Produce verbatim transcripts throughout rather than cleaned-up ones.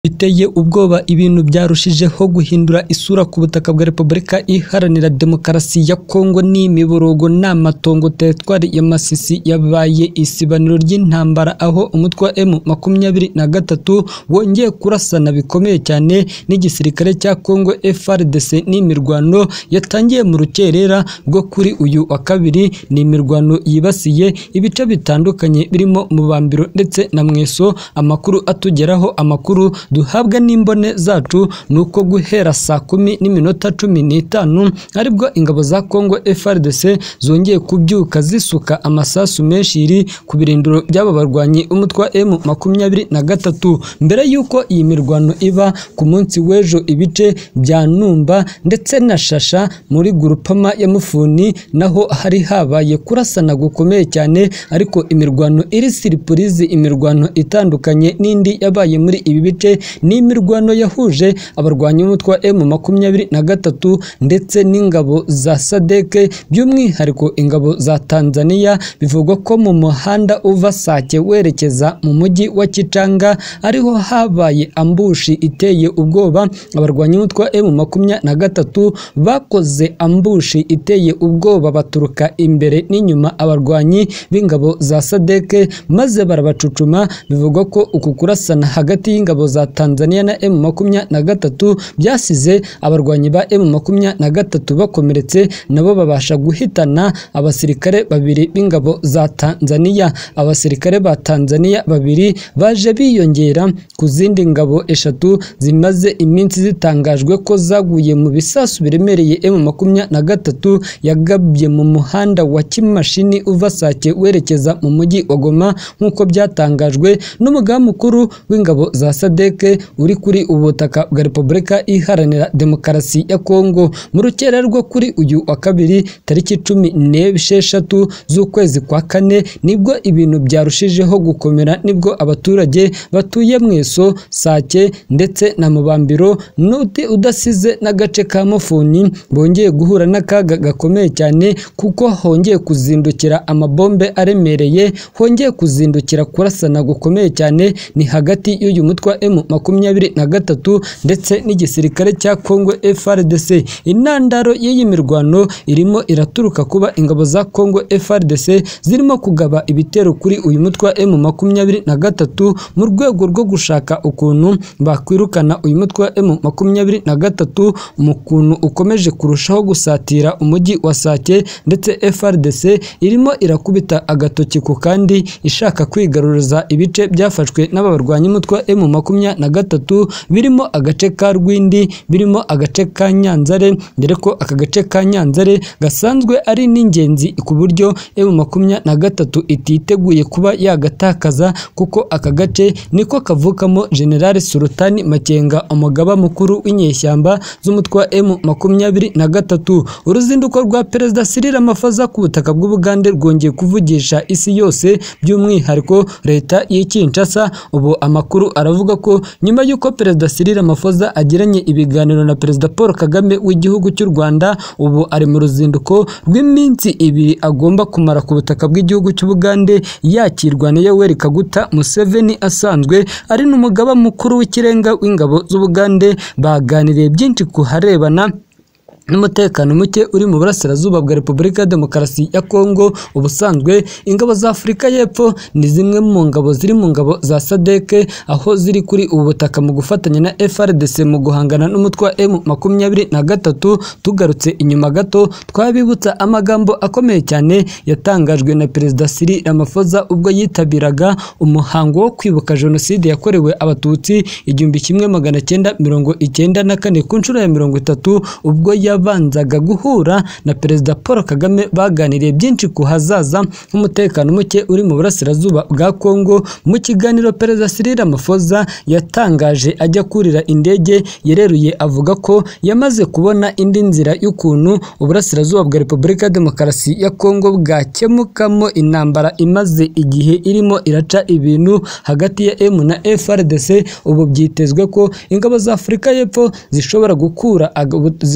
Biteye ubwoba ibintu byarushijeho guhindura isura ku butaka bwa Repubulika Iharanira Demokarasi ya Kongo n'imiborogo n'amatongo teritwari ya Masisi yabaye isibaniro ry'intambara aho umutwe wa M makumyabiri na gatatu wongeye kurasana bikomeye cyane n'igisirikare cya Kongo F A R D C n'imirwano yatangiye mu rukerera rwo kuri uyu wa kabiri. Ni imirwano yibasiye ibice bitandukanye birimo Mubambiro ndetse na Mweso. Amakuru atugeraho amakuru duhabwa n'imbone zacu nuko guhera saa kumi n'iminota cumi n'itanu aribwo ingabo za Kongo F A R D C zongeye kubyuka zisuka amasasu menshi iri ku birindiro by'aba barwanyi umutwe wa M makumyabiri na gatatu. Mbere yuko iyi mirwano iba ku munsi w'ejo, ibice bya Numba ndetse na Shasha muri grupama ya Mufuni naho hari habaye kurasana gukomeye cyane, ariko imirwano iri siripurizi, imirwano itandukanye n'indi yabaye muri ibi bice ni imirwano yahuje abarwanyi b'umutwe wa M makumyabiri na gatatu ndetse n'ingabo za Sadeke, by'umwihariko ingabo za Tanzania. Bivugwa ko mu muhanda uva Sake werekeza mu mujyi wa Kichanga ariho habaye ambushi iteye ubwoba. Abarwanyi b'umutwe wa M makumyabiri na gatatu bakoze ambushi iteye ubwoba, baturuka imbere n'inyuma abarwanyi b'ingabo za Sadeke maze barabacucuma. Bivugwa ko uku kurasana hagati y'ingabo za Tanzania na M makumyabiri na gatatu byasize abarwanyi ba M makumyabiri na gatatu bakomeretse, nabo babasha guhitana abasirikare babiri b'ingabo za Tanzania. Abasirikare ba Tanzania babiri baje biyongera ku zindi ngabo eshatu zimaze iminsi zitangajwe ko zaguye mu bisasu biremereye M makumyabiri na gatatu yagabye mu muhanda wa Kimashini uva Sake werekeza mu mujyi wa Goma, nk'uko byatangajwe n'umugaba mukuru w'ingabo za Sadeke uri kuri ubutaka bwa Repubulika Iharanira Demokarasi ya Kongo. Mu rukerera rwo kuri uyu wa kabiri tariki cumi n'esheshatu z'ukwezi kwa kane nibwo ibintu byarushijeho gukomera, nibwo abaturage batuye Mweso, Sake ndetse na Mubambiro n'uti udasize n'agace ka Mufuni bongeye guhura n'akaga gakomeye cyane, kuko hongeye kuzindukira amabombe aremereye, hongeye kuzindukira kurasana gukomeye cyane. Ni hagati y'uyu mutwe wa M makumyabiri na gatatu ndetse n'igisirikare cya Kongo F A R D C. Intandaro y'iyi mirwano irimo iraturuka kuba ingabo za Kongo F A R D C zirimo kugaba ibitero kuri uyu mutwe wa M makumyabiri na gatatu mu rwego rwo gushaka ukuntu bakwirukana uyu mutwe wa M makumyabiri na gatatu mu kuntu ukomeje kurushaho gusatira umujyi wa Sake, ndetse F A R D C irimo irakubita agatoki ku kandi ishaka kwigaruriza ibice byafashwe n'abarwanyi umutwe wa M makumyabiri na gatatu birimo agace ka Rwindi, birimo agace ka Nyanzare, dore ko aka gace ka Nyanzare gasanzwe ari n'ingenzi ku buryo M makumyabiri na gatatu ititeguye kuba yagatakaza, kuko aka gace niko kavukamo General Sultani Makenga, umugaba mukuru w'inyeshyamba z'umutwe wa M makumyabiri na gatatu. Uruzinduko rwa Perezida Cyril Ramaphosa ku butaka bw'Ubugande rwongeye kuvugisha isi yose, by'umwihariko leta y'i Kinshasa. Ubu amakuru aravuga ko nyuma y'uko Perezida Cyril Ramaphosa agiranye ibiganiro na Perezida Paul Kagame w'igihugu cy'u Rwanda, ubu ari mu ruzinduko rw'iminsi ibiri agomba kumara ku butaka bw'igihugu cy'Ubugande, yakirwa na Yoweri Kaguta Museveni asanzwe ari n'umugaba mukuru w'ikirenga w'ingabo z'Ubugande. Baganiriye byinshi ku harebana n'umutekano muke uri mu burasirazuba bwa Repubulika ya Demokarasi ya Kongo. Ubusanzwe ingabo za Afurika y'Epfo ni zimwe mu ngabo ziri mu ngabo za Sadeke, aho ziri kuri ubu butaka mu gufatanya na F A R D C mu guhangana n'umutwe wa M makumyabiri na gatatu. Tugarutse inyuma gato, twabibutsa amagambo akomeye cyane yatangajwe na Perezida Cyril Ramaphosa ubwo yitabiraga umuhango wo kwibuka Jenoside yakorewe Abatutsi igihumbi kimwe magana cyenda mirongo icyenda na kane ku nshuro ya mirongo itatu, ubwo yabanzaga guhura na Perezida Paul Kagame. Baganiriye byinshi ku hazaza nk'umutekano muke uri mu burasirazuba bwa Kongo. Mu kiganiro Perezida Cyril Ramaphosa yatangaje ajya kurira indege, yereruye avuga ko yamaze kubona indi nzira y'ukuntu uburasirazuba bwa Repubulika ya Demokarasi ya Kongo bwakemukamo intambara imaze igihe irimo iraca ibintu hagati ya M na F A R D C. Ubu byitezwe ko ingabo za Afurika y'Epfo zishobora gukura zishobora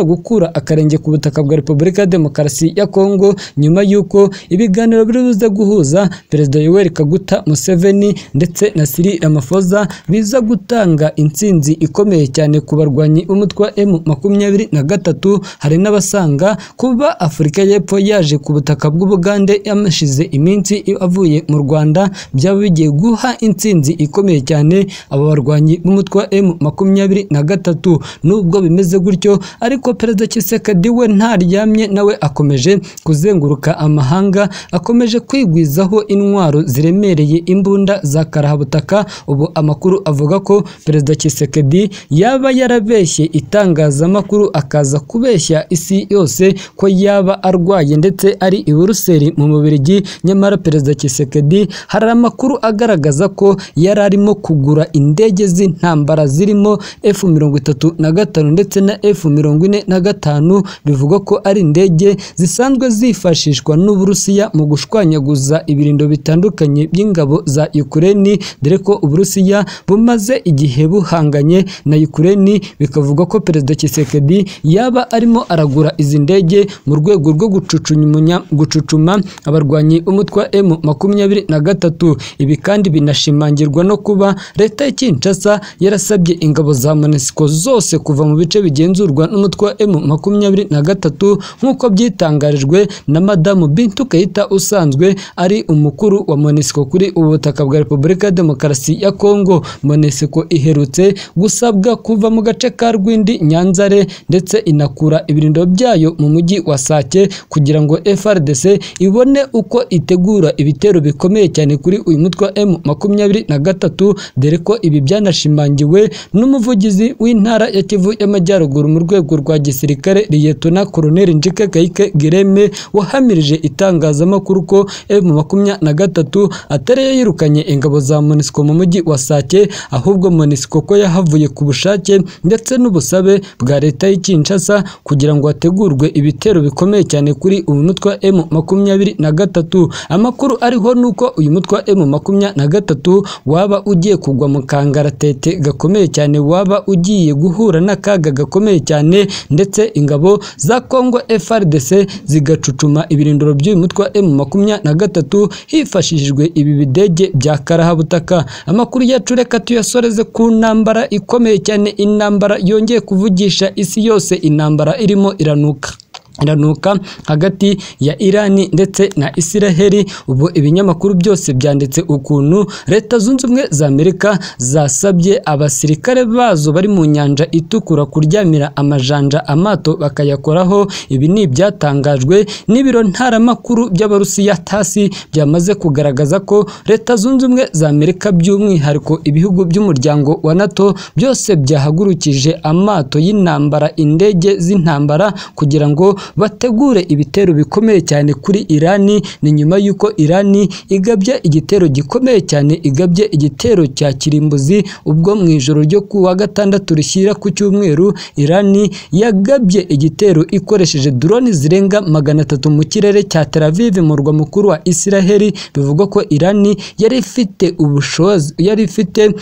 gukura akarenge ku butaka bwa Repubulika ya Demokarasi ya Kongo nyuma y'uko ibiganiro biri buze guhuza Perezida Yoweri Kaguta Museveni ndetse na Cyril Ramaphosa biza gutanga intsinzi ikomeye cyane ku barwanyi b'umutwe wa M makumyabiri na gatatu. Hari n'abasanga kuba Afurika y'Epfo yaje ku butaka bw'Ubugande yamashize iminsi avuye mu Rwanda byaba bigiye guha intsinzi ikomeye cyane abo barwanyi b'umutwe wa M makumyabiri na gatatu. Nubwo bimeze gutyo ariko Perezida Tshisekedi we ntaryamye, nawe akomeje kuzenguruka amahanga, akomeje kwigwizaho intwaro ziremereye imbunda za karahabutaka. Ubu amakuru avuga ko Perezida Tshisekedi yaba yarabeshye itangazamakuru akaza kubeshya isi yose ko yaba arwaye ndetse ari i Buruseli mu Bubiligi. Nyamara Perezida Tshisekedi hari amakuru agaragaza ko yari arimo kugura indege z'intambara zirimo F mirongo itatu na gatanu ndetse na F mirongo ine na gatanu. Bivugwa ko ari indege zisanzwe zifashishwa n'Uburusiya mu gushwanyaguza ibirindo bitandukanye by'ingabo za Ukraine, dore ko Uburusiya bumaze igihe buhanganye na Ukraine. Bikavuga ko Perezida Tshisekedi yaba arimo aragura izi ndege mu rwego rwo gucucunya gucucuma abarwanyi b'umutwe wa M makumyabiri na gatatu. Ibi kandi binashimangirwa no kuba leta ya Kinshasa yarasabye ingabo za MONUSCO zose kuva mu bice bigenzurwa n'umutwe wa M makumyabiri na gatatu nk'uko byitangarijwe na Madamu Bintou Keita usanzwe ari umukuru wa MONUSCO kuri ubu butaka bwa Repubulika ya Demokarasi ya Kongo. MONUSCO iherutse gusabwa kuva mu gace ka Rwindi Nyanzare ndetse inakura ibirindo byayo mu mujyi wa Sake kugira ngo F R D C ibone uko itegura ibitero bikomeye cyane kuri uyu mutwe wa M makumyabiri na gatatu, dore ko ibi byanashimangiwe n'umuvugizi w'intara ya Kivu y'Amajyaruguru mu rwego rwa gisirikare Lieutenant Colonel Njike Kayike Gireme wahamirije itangazamakuru ko M makumyabiri na gatatu atari yirukanye ingabo za MONUSCO mu mujyi wa Sake, ahubwo MONUSCO ko yahavuye ku bushake ndetse n'ubusabe bwa leta ya Kinshasa kugira ngo hategurwe ibitero bikomeye cyane kuri uyu mutwe wa M makumyabiri na gatatu. Amakuru ariho nuko uyu mutwe wa M makumyabiri na gatatu waba ugiye kugwa mu kangaratete gakomeye cyane, waba ugiye guhura n'akaga gakomeye cyane, ndetse ingabo za Kongo F R D C zigacucuma ibirindiro by'uyu mutwe wa M makumyabiri na gatatu hifashishijwe ibi bidege bya karahabutaka. Amakuru yacu reka tuyasoreze ku ntambara ikomeye cyane, intambara yongeye kuvugisha isi yose, intambara irimo iranuka iranuka hagati ya Irani ndetse na Isiraheli. Ubu ibinyamakuru byose byanditse ukuntu Leta Zunze Ubumwe za Amerika zasabye abasirikare bazo bari mu nyanja itukura kuryamira amajanja amato bakayakoraho. Ibi ni ibyatangajwe n'ibiro ntaramakuru by'Abarusiya tasi, byamaze kugaragaza ko Leta Zunze Ubumwe za Amerika by'umwihariko ibihugu by'umuryango wa NATO byose byahagurukije amato y'intambara, indege z'intambara kugira ngo bategure ibitero bikomeye cyane kuri Irani. Ni nyuma yuko Irani igabye igitero gikomeye cyane, igabye igitero cya kirimbuzi ubwo mu ijoro ryo ku wa gatandatu rishyira ku cyumweru Irani yagabye igitero ikoresheje drone zirenga magana atatu mu kirere cya Tel Aviv mu murwa mukuru wa Isiraheli. Bivugwa ko Irani yari ifite ubushobozi yari ifite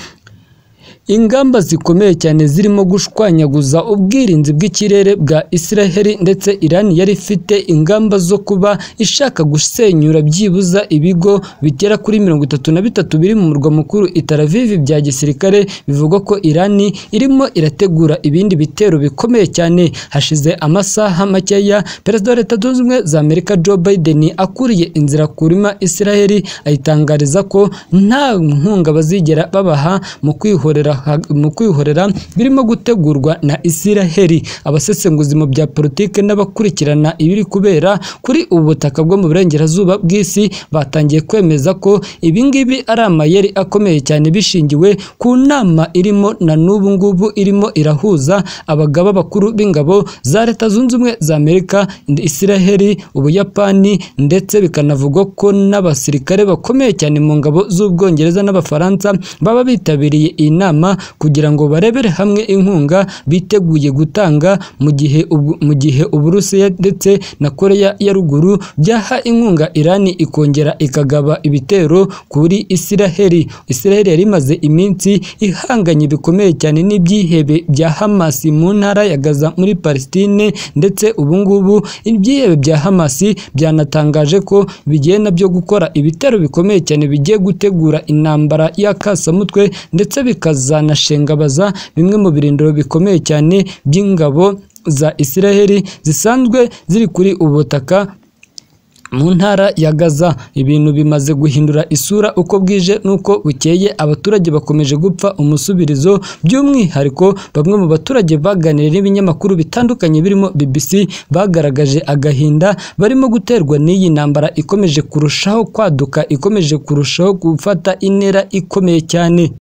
ingamba zikomeye cyane zirimo gushwanyaguza ubwirinzi bw'ikirere bwa Isiraheli, ndetse Iran yari ifite ingamba zo kuba ishaka gusenyura byibuza ibigo bigera kuri mirongo itatu na bitatu biri mu murwa mukuru i Tel Aviv bya gisirikare. Bivugwa ko Iran irimo irategura ibindi bitero bikomeye cyane. Hashize amasaha makeya Perezida wa Leta Zunze Ubumwe za Amerika Joe Biden akuriye inzira kurima Isiraheli ayitangariza ko nta nkunga bazigera babaha mu kwihorera mu kwihorera birimo gutegurwa na Isiraheli. Abasesenguzi mu bya politike n'abakurikirana ibiri kubera kuri ubu butaka bwo mu burengerazuba bw'isi batangiye kwemeza ko ibingibi ari amayeri akomeye cyane, bishingiwe ku nama irimo na n'ubu ngubu irimo irahuza abagaba bakuru b'ingabo za Leta Zunze Ubumwe za Amerika, Isiraheli, Ubuyapani, ndetse bikanavugwa ko n'abasirikare bakomeye cyane mu ngabo z'Ubwongereza n'Abafaransa baba bitabiriye iyi nama inama kugira ngo barebere hamwe inkunga biteguye gutanga mu gihe mu gihe Uburusiya ndetse na Korea ya ruguru byaha inkunga Irani ikongera ikagaba ibitero kuri Isiraheli. Isiraheli yari imaze iminsi ihanganye bikomeye cyane n'ibyihebe bya Hamas mu ntara ya Gaza muri Palestine, ndetse ubu ngubu ibyihebe bya Hamas byanatangaje ko bigiye nabyo gukora ibitero bikomeye cyane bigiye gutegura intambara y'akasamutwe, ndetse bikazanashengabaza bimwe mu birindiro bikomeye cyane by'ingabo za Isiraheli zisanzwe ziri kuri ubutaka mu ntara ya Gaza. Ibintu bimaze guhindura isura uko bwije nuko bukeye, abaturage bakomeje gupfa umusubirizo, by'umwihariko bamwe mu baturage baganiriye n'ibinyamakuru bitandukanye birimo B B C bagaragaje agahinda barimo guterwa n'iyi ntambara ikomeje kurushaho kwaduka, ikomeje kurushaho gufata intera ikomeye cyane.